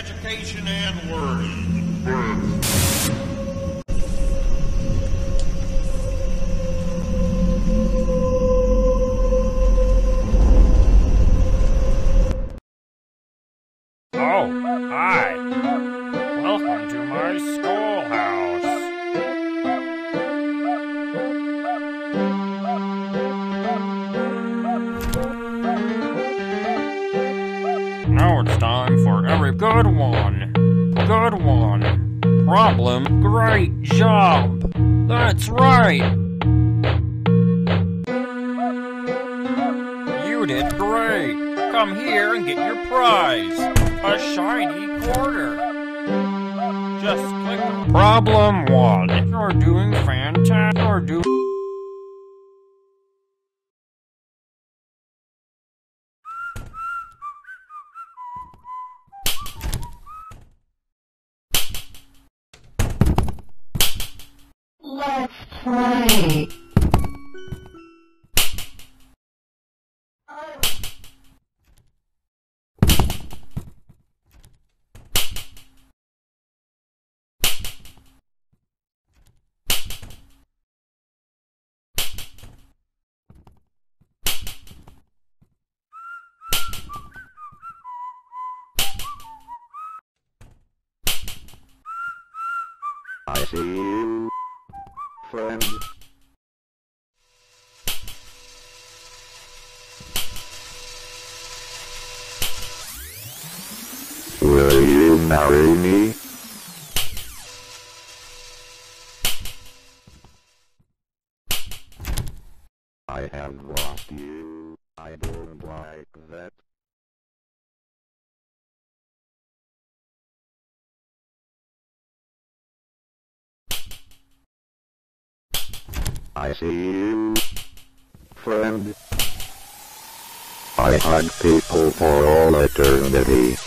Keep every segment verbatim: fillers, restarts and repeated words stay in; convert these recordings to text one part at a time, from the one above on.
education and learning. Oh, hi. Welcome to my schoolhouse. Now it's time for every good one. Good one. Problem, great job. That's right. You did great. Come here and get your prize. A shiny quarter. Just click on problem one. You're doing fantastic. You're doing... Let's play. I see you, friend. Will you marry me? I have lost you. I don't like that. I see you, friend. I hug people for all eternity.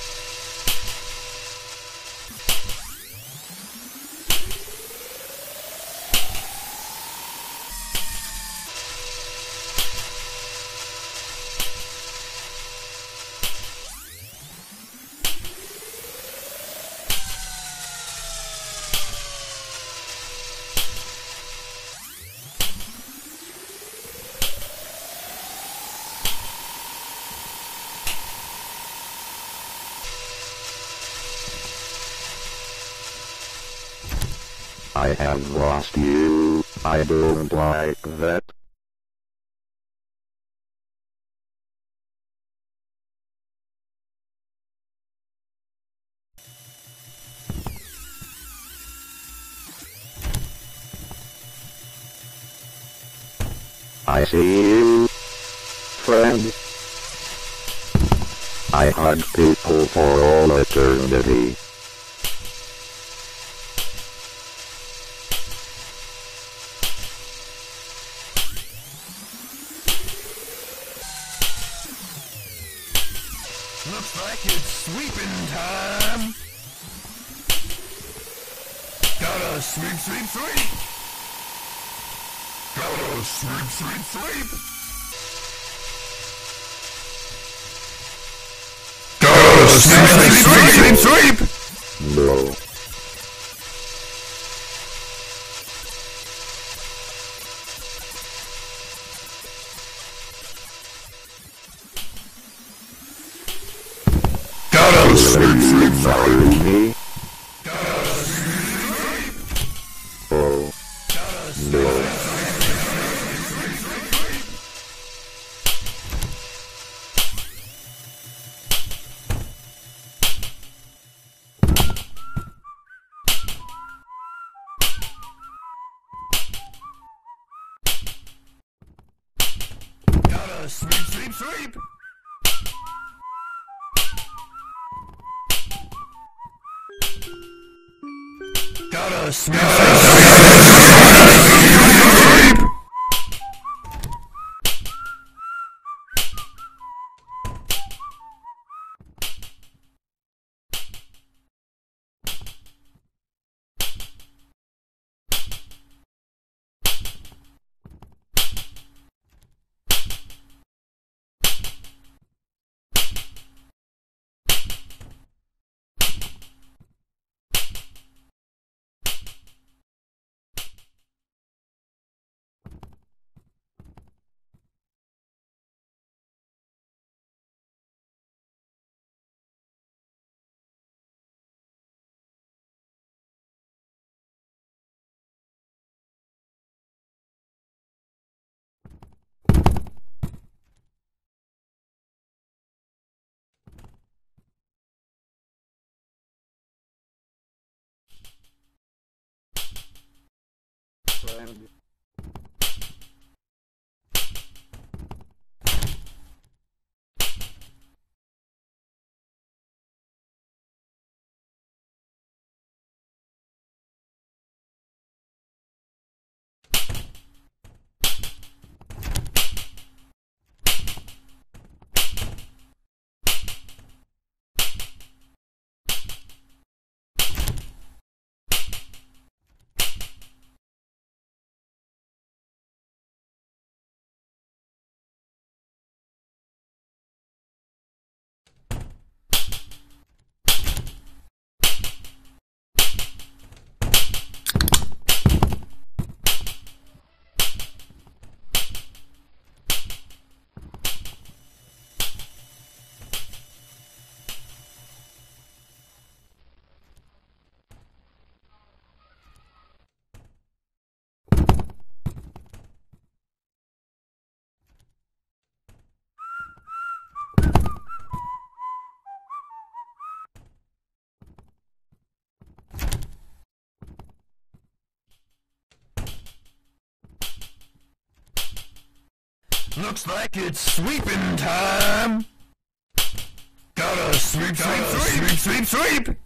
I have lost you. I don't like that. I see you, friend. I hug people for all eternity. Looks like it's sweeping time. Gotta sweep, sweep, sweep. Gotta sweep, sweep, sweep. Gotta sweep, sweep, sweep, sweep, sweep. No. Gotta sweep, sweep, Marry sweep. me? Gotta sweep, sweep. Oh, Gotta no. Gotta sweep, sweep, sweep. Gotta sweep, sweep, sweep. Looks like it's sweeping time. Gotta sweep, sweep, sweep, sweep, sweep, sweep.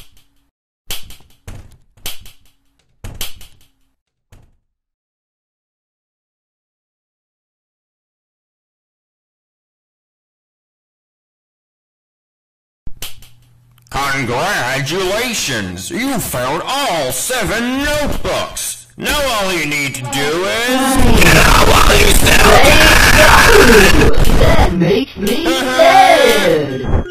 Congratulations! You found all seven notebooks! Now all you need to do is... That makes me sad!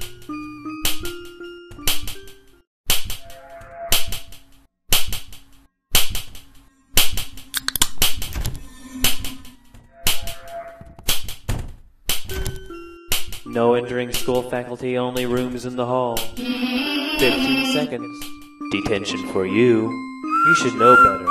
No entering school faculty, only rooms in the hall. Fifteen seconds. Detention for you. You should know better.